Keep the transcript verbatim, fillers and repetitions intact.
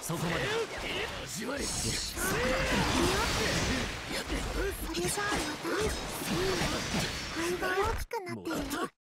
そこまで。 味わえ。 それじゃあまた。いいね。肺が大きくなってるよ。